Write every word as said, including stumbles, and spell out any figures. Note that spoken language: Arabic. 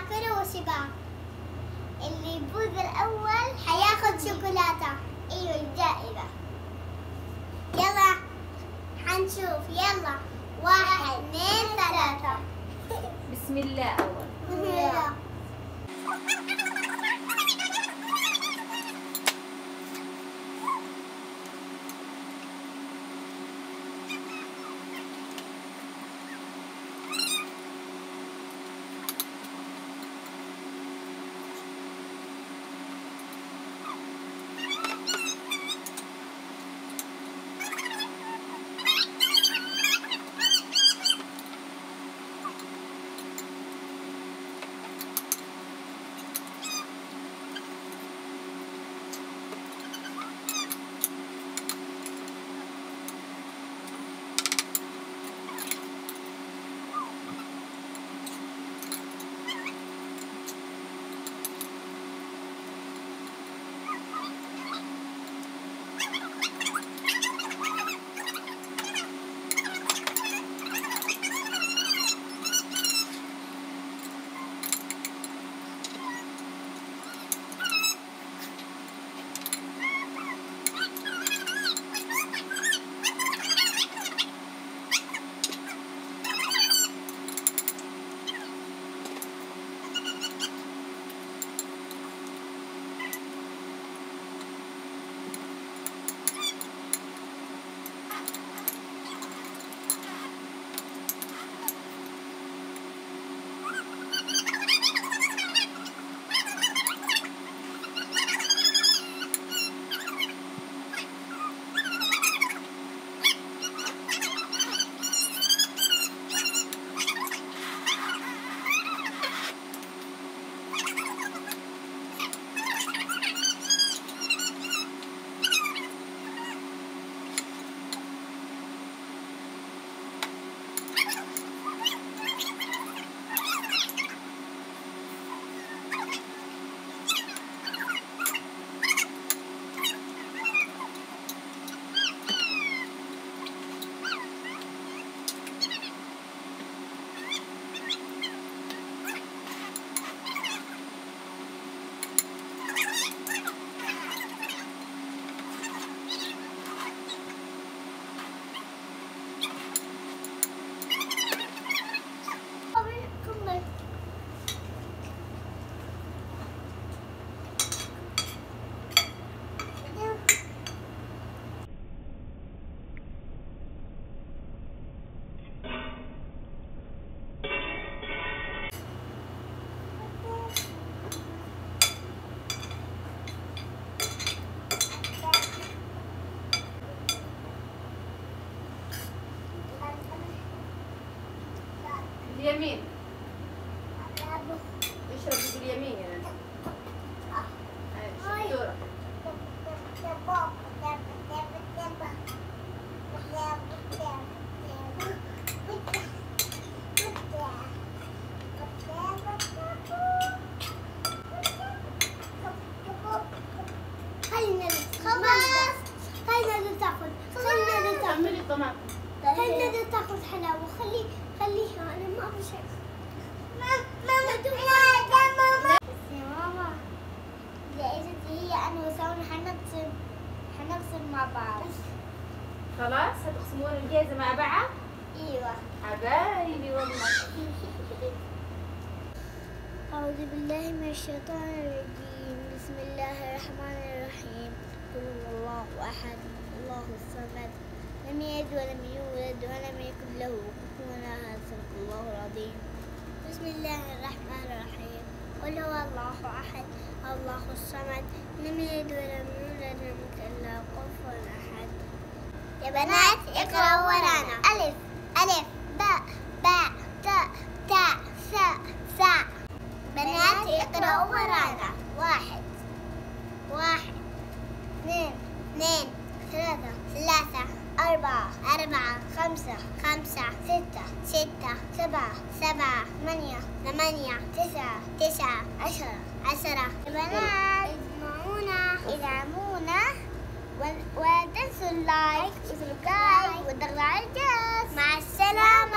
تاكلوا سباق. اللي يفوز الأول حياخد شوكولاتة. أيوة الجائزة. يلا حنشوف. يلا واحد اثنين ثلاثة. بسم الله أول. بسم الله. اليمين. اشرب باليمين يا نجم. هاي شطورة. خلينا خلاص. خلينا تاخذ. خلينا تاخذ. كملي الطماطم. خلينا تاخذ حلاوة. خلي خليها. أنا ما أبغى شيء. ماما ماما ماما. بس يا ماما جائزتي هي أنا وسون حنقسم حنقسم مع بعض. خلاص هتقسمون الجائزة مع بعض؟ أيوة. حبايبي والله. أعوذ بالله من الشيطان الرجيم. بسم الله الرحمن الرحيم. قل هو الله أحد الله الصمد لم يلد ولم يولد ولم يكن له كفوا أحد. صدق الله العظيم. بسم الله الرحمن الرحيم. قل هو الله أحد الله الصمد لم يلد ولم يولد ولم يكن له كفوا أحد. يا بنات اقرأوا ورانا. ألف ألف باء باء تاء تاء ثاء ثاء. بنات اقرأوا ورانا. واحد واحد اثنين اثنين ثلاثة ثلاثة أربعة أربعة خمسة خمسة ستة ستة سبعة سبعة ثمانية ثمانية تسعة تسعة عشرة عشرة. بنات اسمعونا ادعمونا ولا تنسوا اللايك والسبسكرايب والضغط على الجرس. مع السلامة.